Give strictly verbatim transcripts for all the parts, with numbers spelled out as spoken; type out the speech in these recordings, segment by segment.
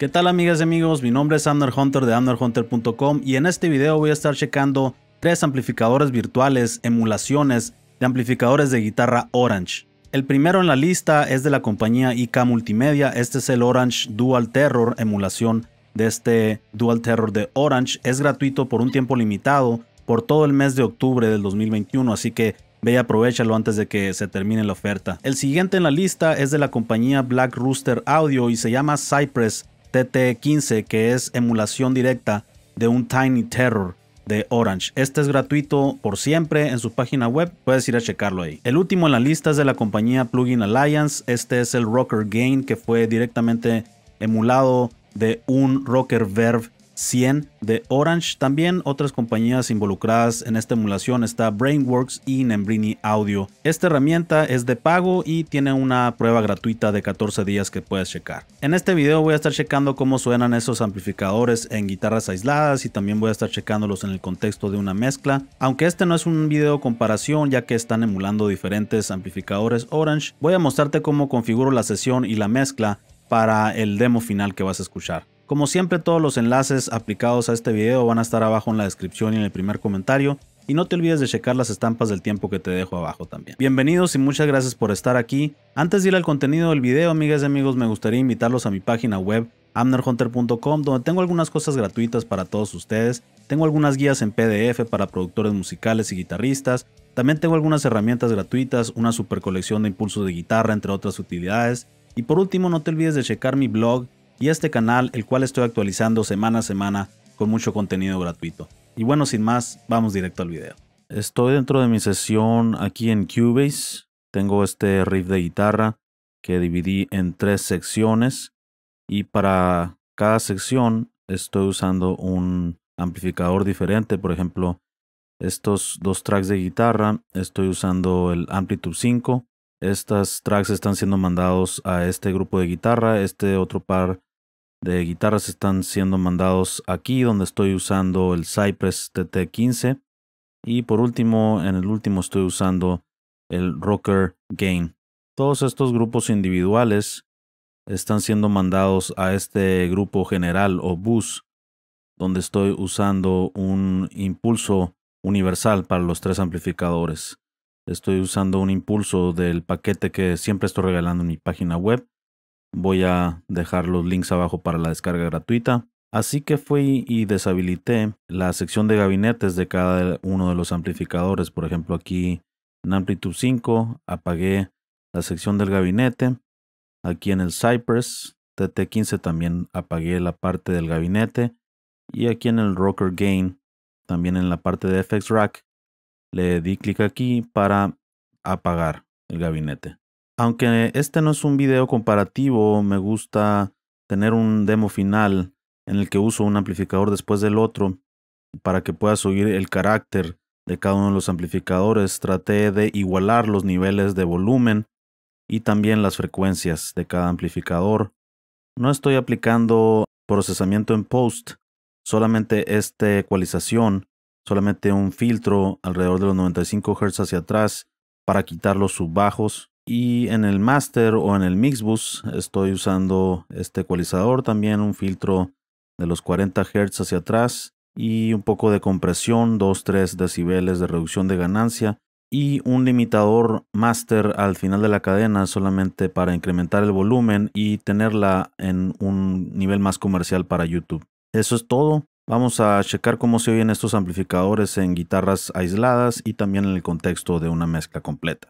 ¿Qué tal, amigas y amigos? Mi nombre es Abner Hunter de abner hunter punto com y en este video voy a estar checando tres amplificadores virtuales, emulaciones de amplificadores de guitarra Orange. El primero en la lista es de la compañía I K Multimedia. Este es el Orange Dual Terror, emulación de este Dual Terror de Orange. Es gratuito por un tiempo limitado por todo el mes de octubre del dos mil veintiuno, así que ve y aprovechalo antes de que se termine la oferta. El siguiente en la lista es de la compañía Black Rooster Audio y se llama Cypress T T quince, que es emulación directa de un Tiny Terror de Orange. Este es gratuito por siempre en su página web, puedes ir a checarlo ahí. El último en la lista es de la compañía Plugin Alliance. Este es el Rocker Gain, que fue directamente emulado de un Rocker Verve cien de Orange. También otras compañías involucradas en esta emulación está Brainworks y Nembrini Audio. Esta herramienta es de pago y tiene una prueba gratuita de catorce días que puedes checar. En este video voy a estar checando cómo suenan esos amplificadores en guitarras aisladas y también voy a estar checándolos en el contexto de una mezcla. Aunque este no es un video comparación, ya que están emulando diferentes amplificadores Orange, voy a mostrarte cómo configuro la sesión y la mezcla para el demo final que vas a escuchar. Como siempre, todos los enlaces aplicados a este video van a estar abajo en la descripción y en el primer comentario. Y no te olvides de checar las estampas del tiempo que te dejo abajo también. Bienvenidos y muchas gracias por estar aquí. Antes de ir al contenido del video, amigas y amigos, me gustaría invitarlos a mi página web abner hunter punto com, donde tengo algunas cosas gratuitas para todos ustedes. Tengo algunas guías en P D F para productores musicales y guitarristas. También tengo algunas herramientas gratuitas, una super colección de impulsos de guitarra, entre otras utilidades. Y por último, no te olvides de checar mi blog y este canal, el cual estoy actualizando semana a semana con mucho contenido gratuito. Y bueno, sin más, vamos directo al video. Estoy dentro de mi sesión aquí en Cubase. Tengo este riff de guitarra que dividí en tres secciones y para cada sección estoy usando un amplificador diferente. Por ejemplo, estos dos tracks de guitarra estoy usando el Amplitude cinco. Estas tracks están siendo mandados a este grupo de guitarra. Este otro par de guitarras están siendo mandados aquí, donde estoy usando el Cypress T T quince. Y por último, en el último estoy usando el Rocker Gain. Todos estos grupos individuales están siendo mandados a este grupo general o bus, donde estoy usando un impulso universal para los tres amplificadores. Estoy usando un impulso del paquete que siempre estoy regalando en mi página web. Voy a dejar los links abajo para la descarga gratuita. Así que fui y deshabilité la sección de gabinetes de cada uno de los amplificadores. Por ejemplo, aquí en Amplitude cinco apagué la sección del gabinete. Aquí en el Cypress T T quince también apagué la parte del gabinete. Y aquí en el Rocker Gain, también en la parte de F X Rack, le di clic aquí para apagar el gabinete. Aunque este no es un video comparativo, me gusta tener un demo final en el que uso un amplificador después del otro para que puedas oír el carácter de cada uno de los amplificadores. Traté de igualar los niveles de volumen y también las frecuencias de cada amplificador. No estoy aplicando procesamiento en post, solamente esta ecualización, solamente un filtro alrededor de los noventa y cinco hertz hacia atrás para quitar los subbajos. Y en el master o en el mixbus estoy usando este ecualizador, también un filtro de los cuarenta hertz hacia atrás y un poco de compresión, dos a tres decibeles de reducción de ganancia y un limitador master al final de la cadena solamente para incrementar el volumen y tenerla en un nivel más comercial para YouTube. Eso es todo. Vamos a checar cómo se oyen estos amplificadores en guitarras aisladas y también en el contexto de una mezcla completa.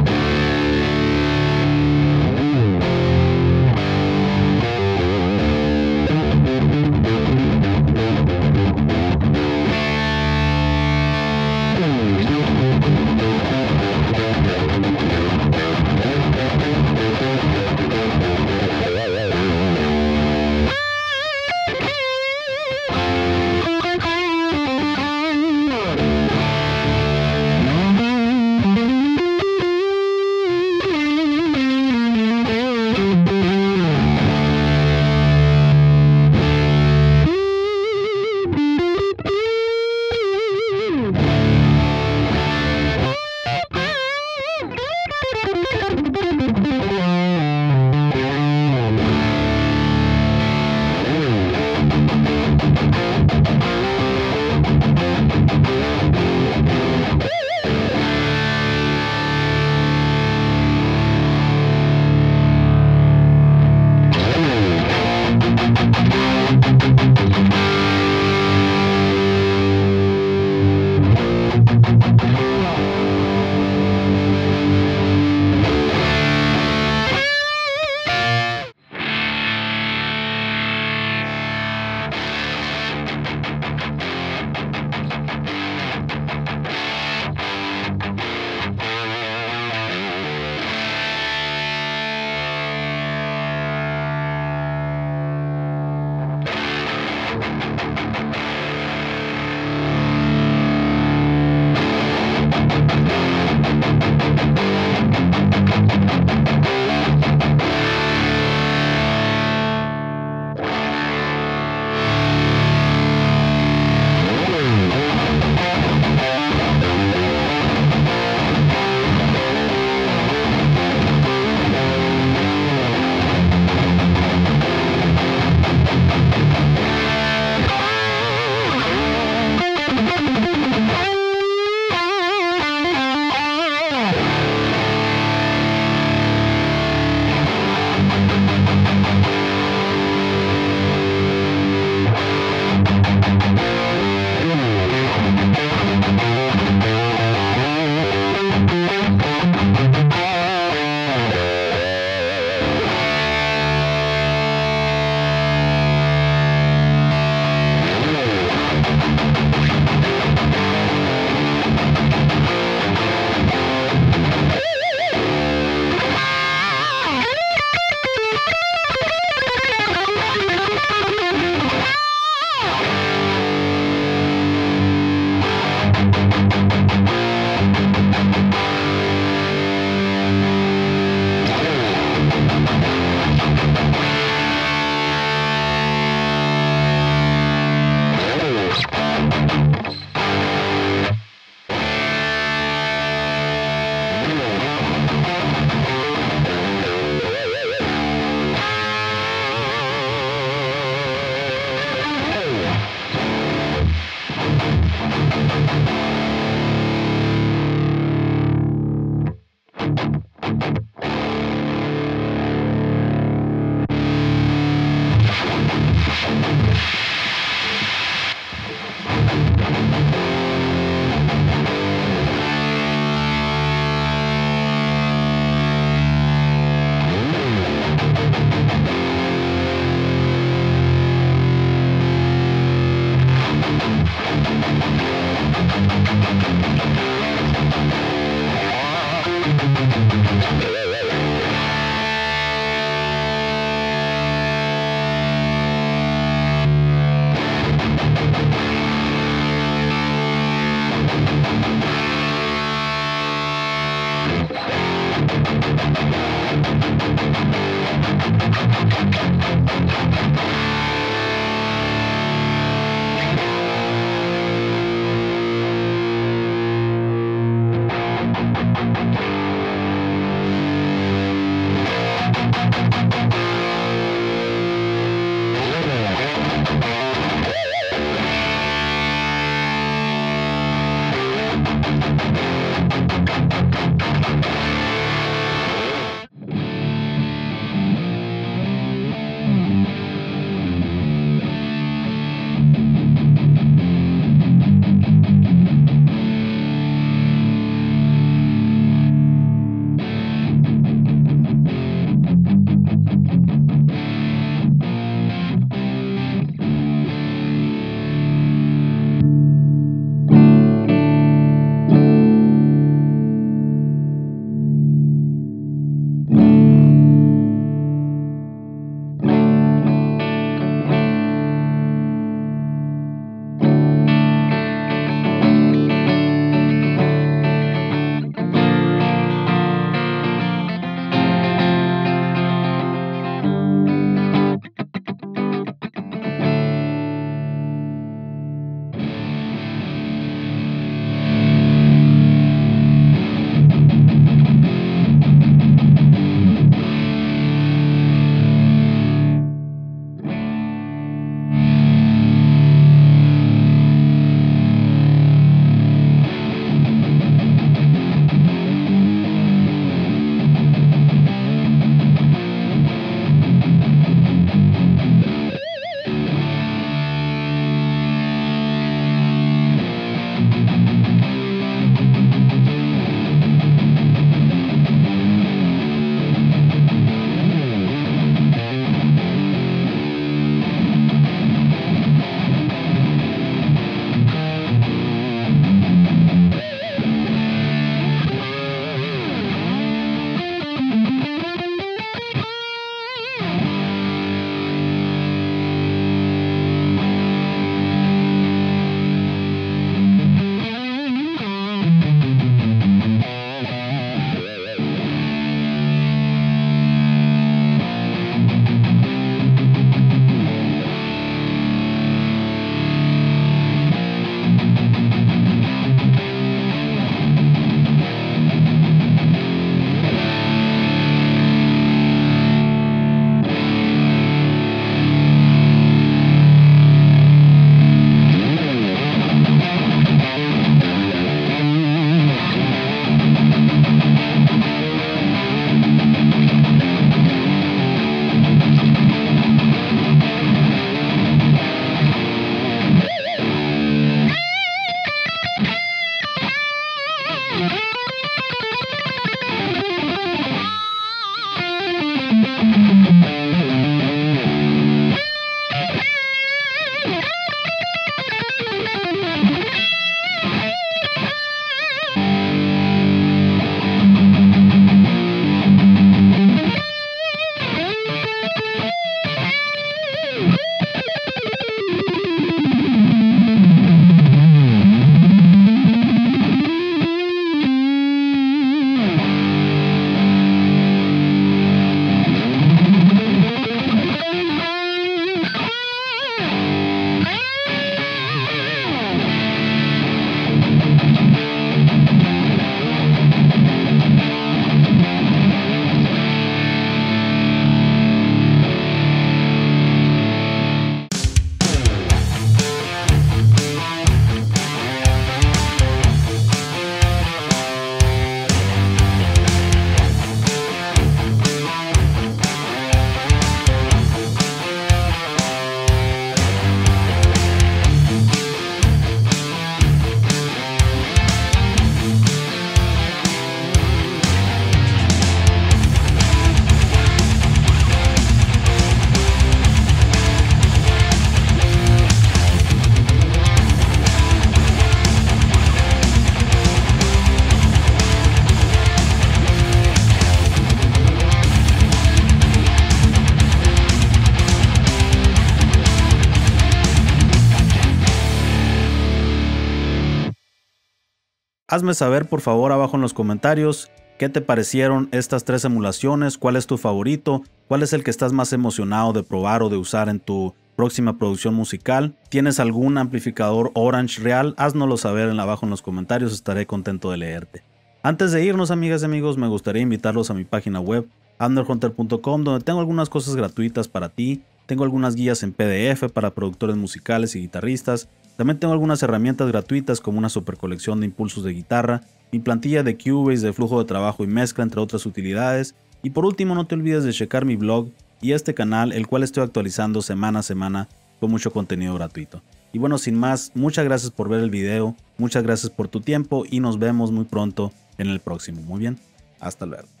Hazme saber por favor abajo en los comentarios qué te parecieron estas tres emulaciones, cuál es tu favorito, cuál es el que estás más emocionado de probar o de usar en tu próxima producción musical. ¿Tienes algún amplificador Orange real? Háznoslo saber en abajo en los comentarios, estaré contento de leerte. Antes de irnos, amigas y amigos, me gustaría invitarlos a mi página web Andor Hunter punto com, donde tengo algunas cosas gratuitas para ti. Tengo algunas guías en P D F para productores musicales y guitarristas. También tengo algunas herramientas gratuitas como una super colección de impulsos de guitarra, mi plantilla de Cubase de flujo de trabajo y mezcla, entre otras utilidades. Y por último, no te olvides de checar mi blog y este canal, el cual estoy actualizando semana a semana con mucho contenido gratuito. Y bueno, sin más, muchas gracias por ver el video, muchas gracias por tu tiempo y nos vemos muy pronto en el próximo. Muy bien, hasta luego.